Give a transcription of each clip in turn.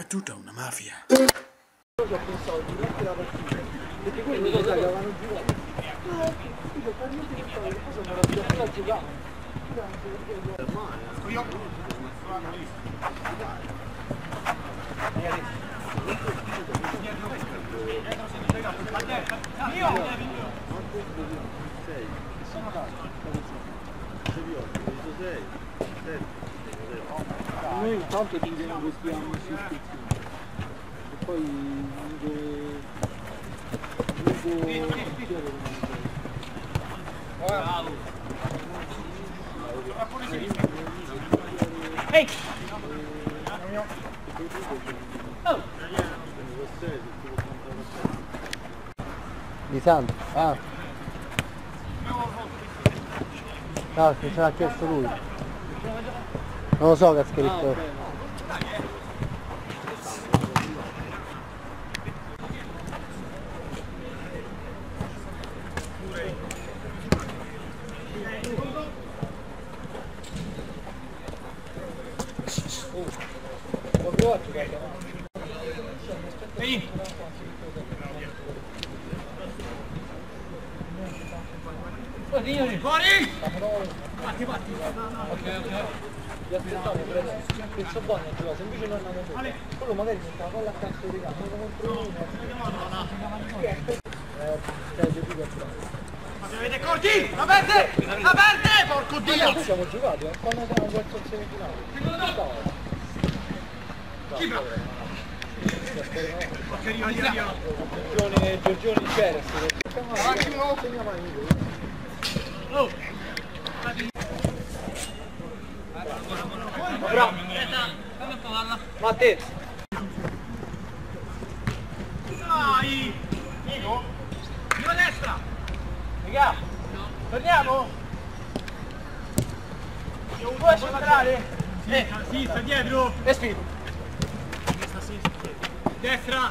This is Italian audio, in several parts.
È tutta una mafia. Io ci ho pensato durante la partita, perché quelli lo sai che avevano giocato. Io per me pensavo che cosa me la giocata a giocare. Noi intanto ti investiamo su iscrizioni e poi Ehi! Oh! Di Santo? Ah! No, che ce l'ha chiesto lui. Non lo so che ha scritto. Ehi! Fuori! Batti! Ok. Vi aspettavo che il Sobboni ha giocato, se invece non andiamo fuori. Quello magari mette la palla a cazzo di campo, uno contro uno. Ma se avete corti! Aperte! Porco Dio! Noi siamo giocati, quando abbiamo perso il semifinale. Chi va? Giorgione di Ceres. Oh! Bravo! Ma te! Dai! Diego! Viva destra! Raga! Torniamo? Vuoi centrale? Sì, sta dietro! E spingo! Destra!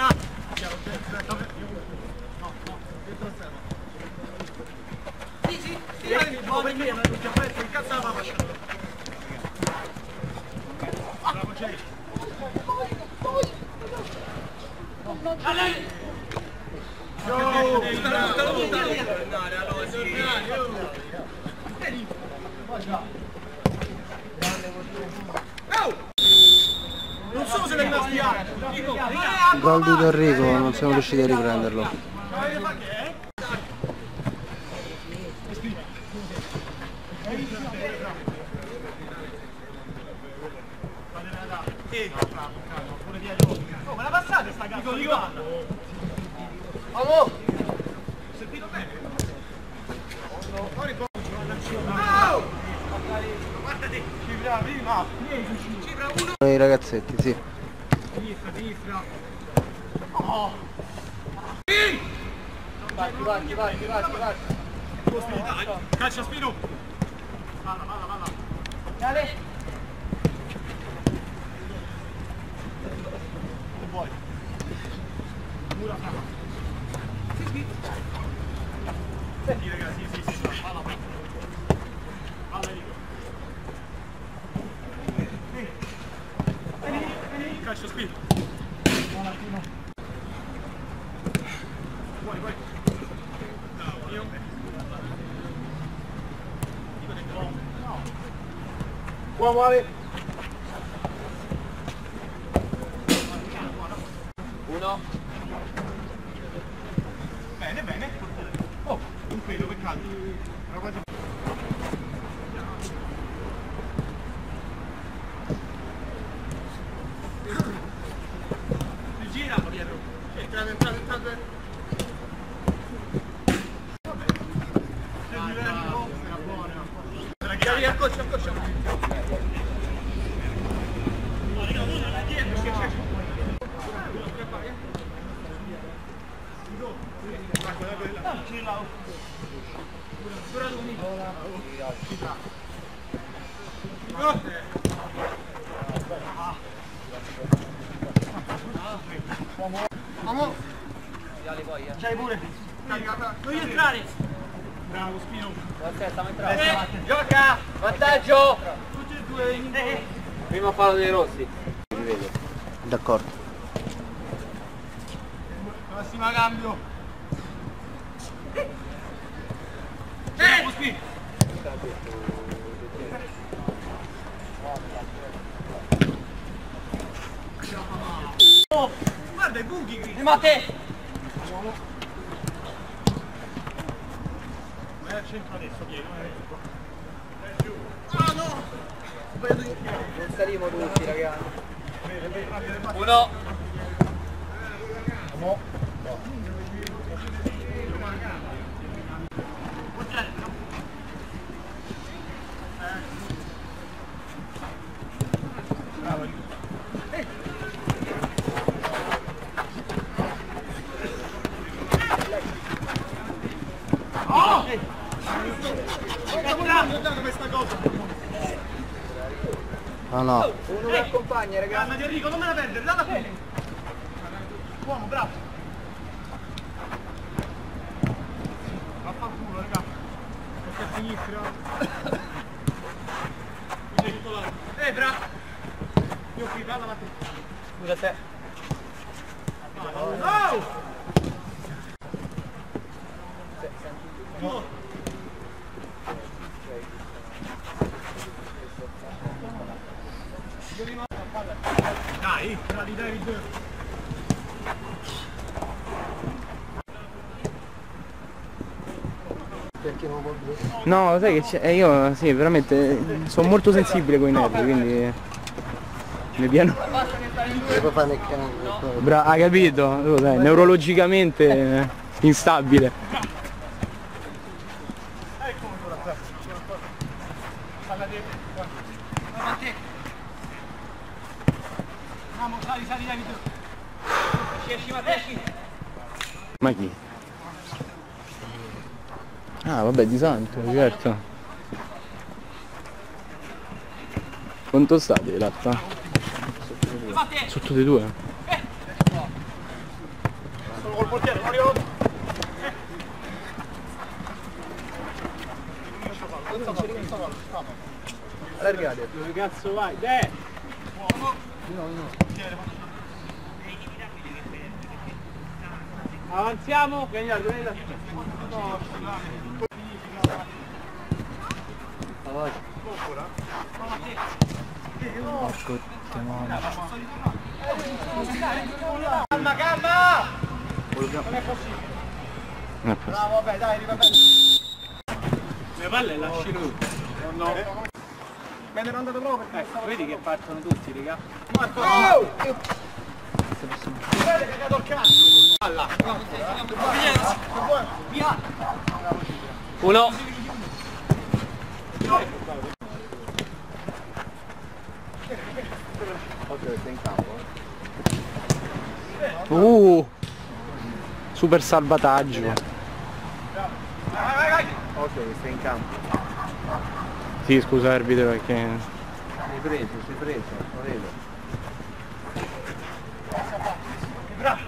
Sì, no, perché non ti apprezzo, che cazzo la faccia? Bravo, Jay! Non so se l'hai rimasti. Gol di Torrico, non siamo riusciti a riprenderlo. Oh, ma la passate sta cazzo di gol? Vamos! Sentito bene? Guardati! Cifra prima! Cifra 1! I ragazzetti, sì. Sinistra! Vai! Calcia Spino! Valla! Dale! Vuoi? Mura fra. Sì. Sì ragazzi, sì. Palla. Palla Enrico. Vieni. Calcio spinto. Vuoi. Io. Buon muove! Uno. Bene. Oh, un pelo, peccato. Era quasi... Gira dietro. Entrate. Era buona. Via, accorcia. Vamos! C'hai pure! Non entrare! Bravo Spino! Stiamo entrando! Gioca! Vantaggio! Tutti e due! Primo fallo dei rossi. D'accordo. Massima cambio. Oh, guarda i buchi qui. Ma te! Vai al centro adesso, Piero. Ah no! Non saremo tutti, ragazzi. Uno. Questa cosa. No, no. Uno che accompagna, ragazzi. Calma di Enrico, non me la perdere, dalla qui. Uomo, bravo. Vaffanculo, raga. Perché a sinistra. Bravo. Io qui, dalla la te. Scusa te. No! Dai, bravi David. Perché non vuol dire? No, sai che c'è, io sì, veramente sono molto sensibile con i nervi, quindi mi piano. E poi fa nel cane. Hai capito? Oh, dai, neurologicamente instabile. Vamo, sali, David. Esci, esci. Ma chi? Ah vabbè, di Santo, certo. Quanto state latta? Sotto dei due? Sono col portiere, Mario. Allargate. Dove cazzo vai? De! Avanziamo, vieni là. Calma! Non è possibile. Non è possibile. Bravo, vabbè, dai, arriva bene. Le palle lasci lui. No. Me ne ero andato proprio per vedi che partono tutti, raga. Marco! Guarda che ha dato il cazzo! Palla! Via! Uno! Occhio che sei in campo. Super salvataggio. Vai! Occhio che sei in campo. Sì, scusa arbitro perché... Sei preso, lo vedo. Bravo!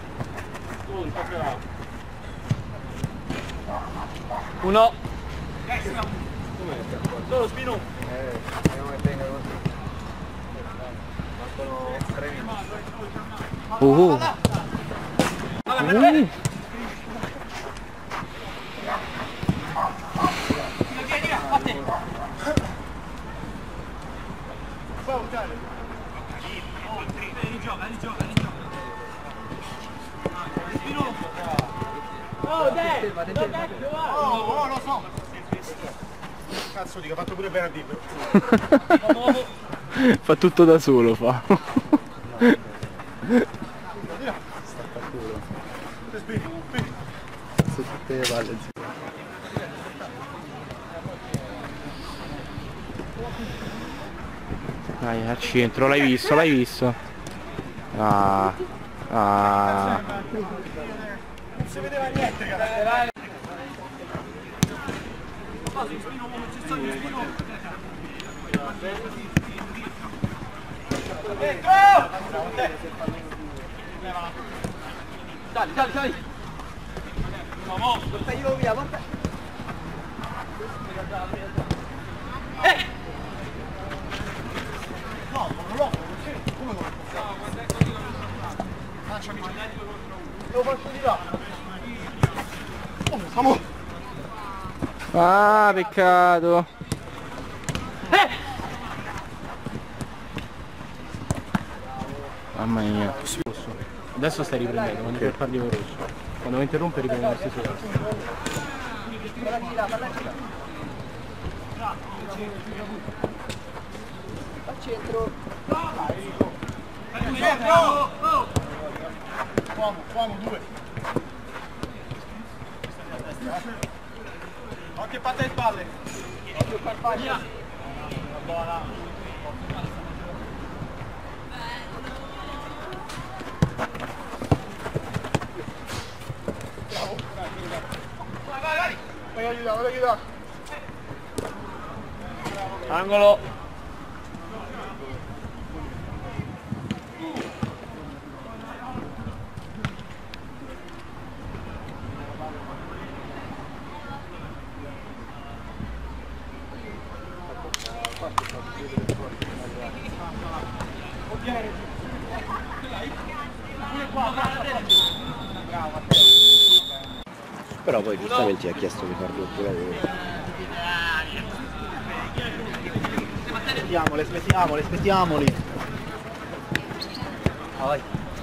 Uno! Solo spino! Vediamo che tenga così. Mancano 3 minuti. Rigioca. Oh, dai! Oh, lo so! Cazzo dico, ho fatto pure bene a dirlo. Fa tutto da solo, fa. Su tutte le palle. Dai, al centro, l'hai visto? Ah. Non si vedeva niente, cazzo. Dai! Vamos! Portaglielo via, porta! No, non lo come lo faccio di là. Ah, peccato. Mamma mia. Adesso stai riprendendo, quando per fargli con rosso. Quando mi interrompe riprende lo stesso posto. Al centro. Uomo, due. Occhio patta e spalle. Occhio Carpaccio. Buona. Vai aiuta. Angolo. Però poi giustamente ha chiesto di far doppio lavoro. Aspettiamoli. Vai.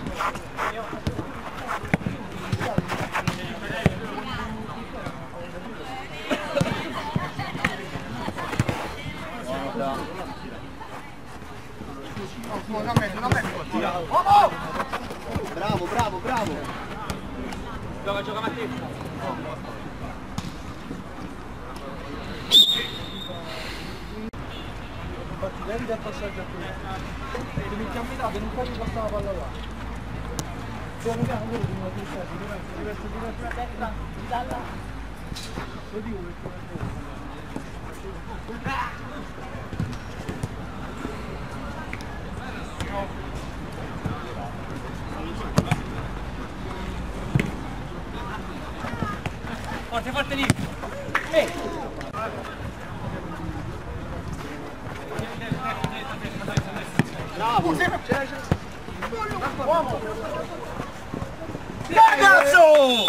Bravo! Gioca Matteo. Infatti levi dal passaggio a qui. Ti mettiamo in là, non capi passare la palla là. Piano piano quello di una testa, diverso. Lo dico perché Forte lì. bravo! Uomo! Ragazzo!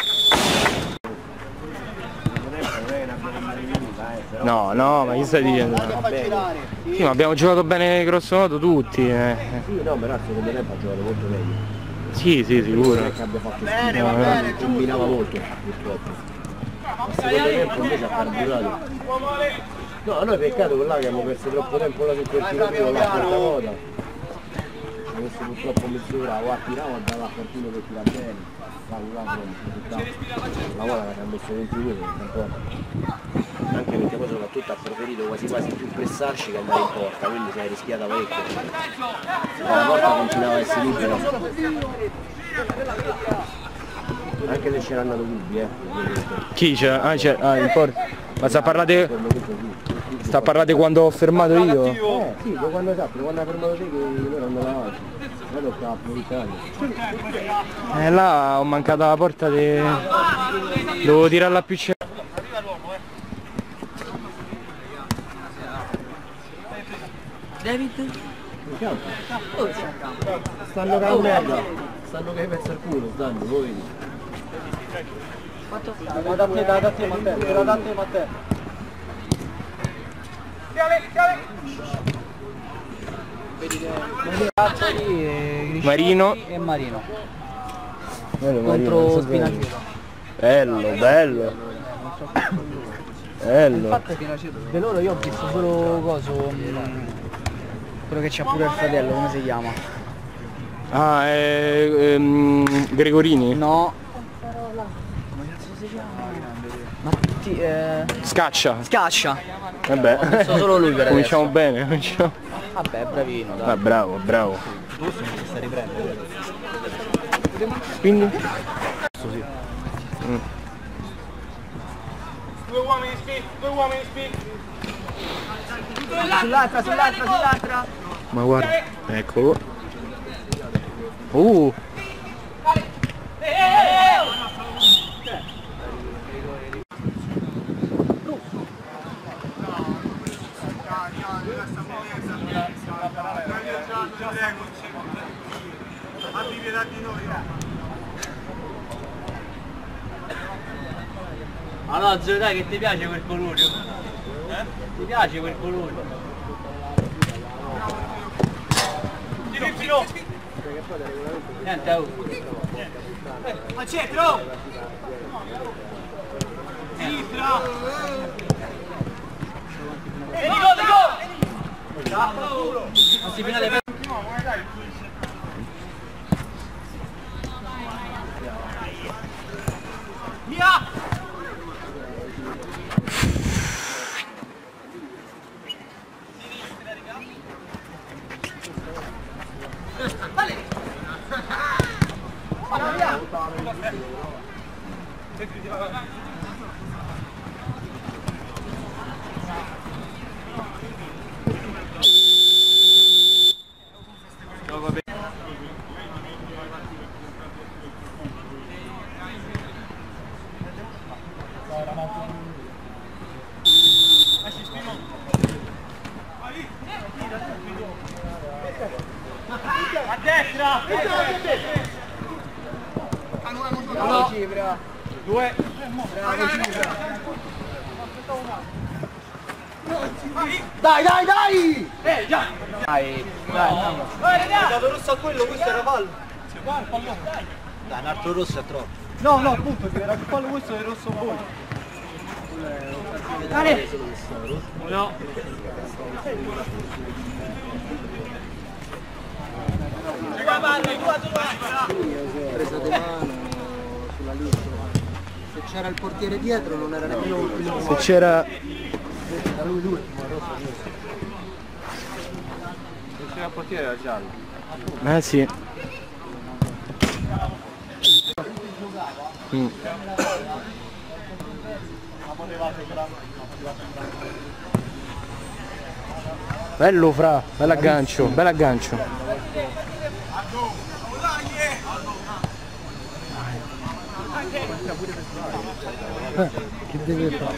No, ma che stai dicendo? Sì, ma abbiamo giocato bene grosso modo tutti. Sì, no, però secondo me ha giocato molto meglio. Sì, sicuro. Non è che abbia fatto schifo, combinava molto, purtroppo. Secondo me il invece ha carburato. No, a noi peccato con là che abbiamo perso troppo tempo là su quel tiro con la quarta volta. Abbiamo messo purtroppo mezz'ora o a tirare o a dare a qualcuno che tira bene. La volta che ha messo 22 un po'. Anche perché poi soprattutto ha preferito quasi più pressarci che andare in porta, quindi si è rischiata parecchio. La porta continuava a essere libera. Anche se c'era andato Gubbi, Chi c'è? In porta. Ma sta a parlare quando ho fermato io? Sì, quando ha fermato te che loro andavano avanti. Poi toccava approfittare. Là ho mancato la porta di... Devo tirarla più c'è. David? Stanno che merda. Stanno che hai perso il culo, stanno, voi vedi. Da te Matteo. Marino e Marino. Contro Spinacchio. Bello. Infatti di loro io ho visto solo quello che c'ha pure il fratello, come si chiama? Ah, Gregorini? No. Come cazzo si chiama? Scaccia. Scaccia. Vabbè. So solo lui per Cominciamo adesso. bene. Vabbè, è bravino, dai. Ah, bravo. Tu si sta riprendendo. Quindi? Due uomini speed. Sull'altra. Ma guarda, eccolo. Allora Zio, dai che ti piace quel colore? Ti piace quel colore? Niente, al centro! Sinistra! Di go! Non si finale per... Via! A destra! Uno, due, Dai! già! Dai. Hai dato rosso a quello, questo era fallo! Dai, un altro rosso è troppo. No, appunto, che era fallo questo e rosso voi! Dai! Uno! Presa di mano sulla lista. Se c'era il portiere dietro non era nemmeno l'ultimo. Se c'era... Era lui l'ultimo, rosso. Se c'era il portiere era giallo. Sì. Bello Fra, bell'aggancio, bell'aggancio. Che deve fare?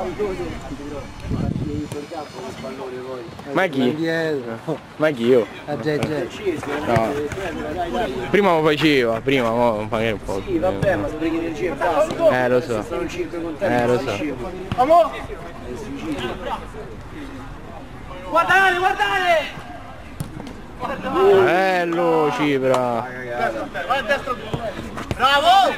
Ma chi? Dietro. Ma chi io? Già. No. Prima lo faceva, prima magari un po'. Sì, vabbè, ma dovrei energia e basta. Lo so. Sono 5 contenti. Lo so. Guardate! Bello Cipra. Bravo!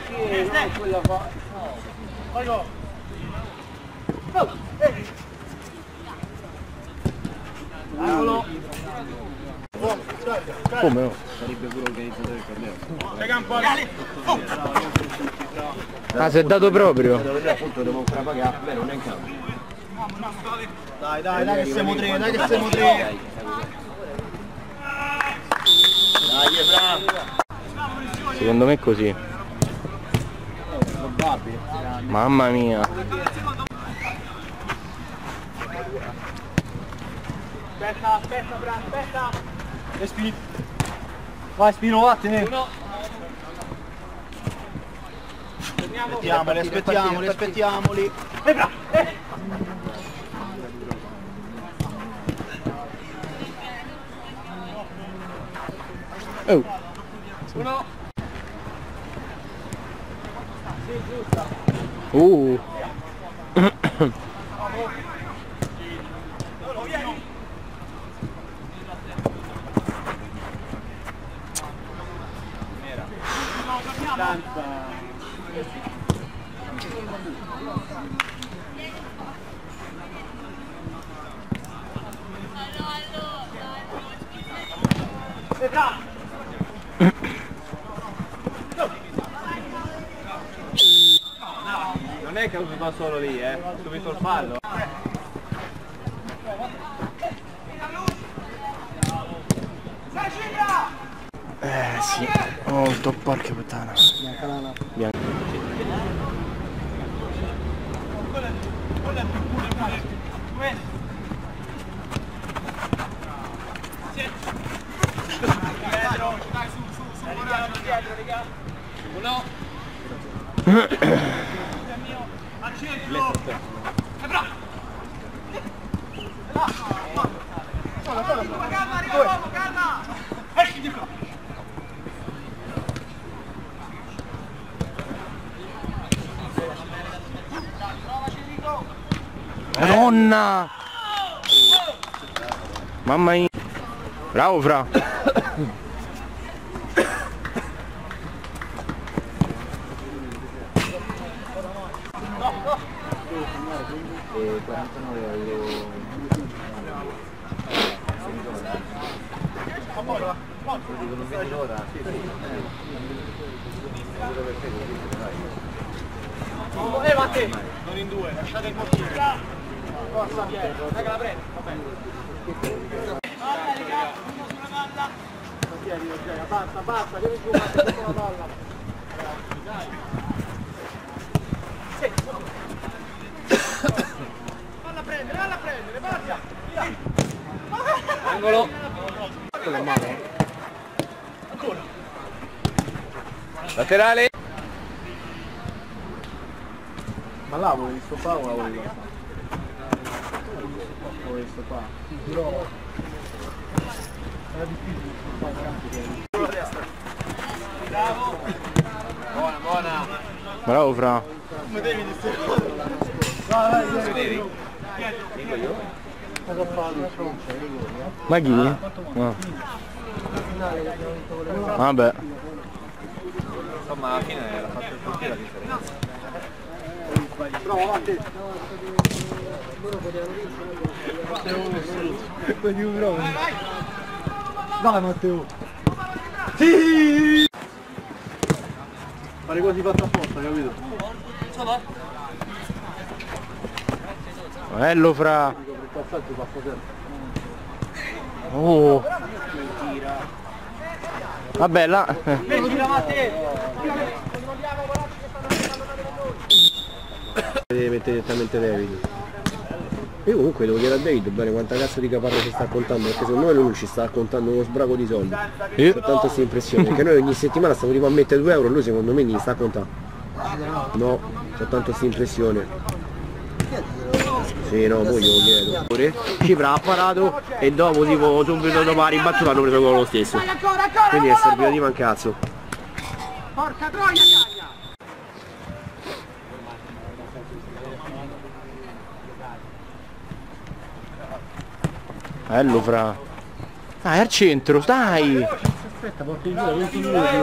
Come no? Sarebbe pure organizzatore del torneo. Ah, si è dato proprio? Appunto devo ancora pagare, beh non è in campo. Dai che siamo tre, dai che siamo tre. Dai, bravo! Secondo me è così. Probabile. Mamma mia. Aspetta! Vai Spino, vattene. Aspettiamoli. Oh. Uno! Non è che ho usato solo lì, subito il fallo. Sì. Oh, porca puttana. Bianca. Uno! Al centro! Calma, arriva l'uomo, calma! Esci di qua! Madonna! Mamma mia! Bravo Fra! E 49 euro. Dicono 20 l'ora? Levate! Non in due, lasciate il portiere. Forza Piero, dai che la prendi, va bene. Palla raga, uno sulla palla. Basta, basta, devi giocare con la palla. Valla a prendere, partia! Angolo! Ancora! Laterale! Ma là volevi visto qua o la volevi visto? Volevi visto qua. Però era difficile. Bravo! Buona! Bravo Fra! Come devi di Cosa fa? Ma chi? No. Vabbè. Insomma, alla fine era fatto il portiere la differenza. Bravo, avanti. Loro potevano vincere. Quindi un bravo. Vai Matteo. Sì! Fare quasi fatto apposta, capito? Bello Fra! Oh! Vabbè là! Deve mettere direttamente David. Io comunque devo chiedere a David bene quanta cazzo di caparra ci sta contando, perché secondo me lui ci sta contando uno sbraco di soldi. Ho tanto questa impressione, perché noi ogni settimana stiamo tipo a mettere 2 euro, lui secondo me gli sta contando. No, ho tanto questa impressione. Sì, no, poi glielo chiedo. Cipra ha parato e dopo tipo subito dopo la ribattuta hanno preso con lo stesso. Quindi è servito di mancazzo. Porca troia, cagna! Bello Fra! Dai al centro, dai! Aspetta, porti giù da 20 minuti.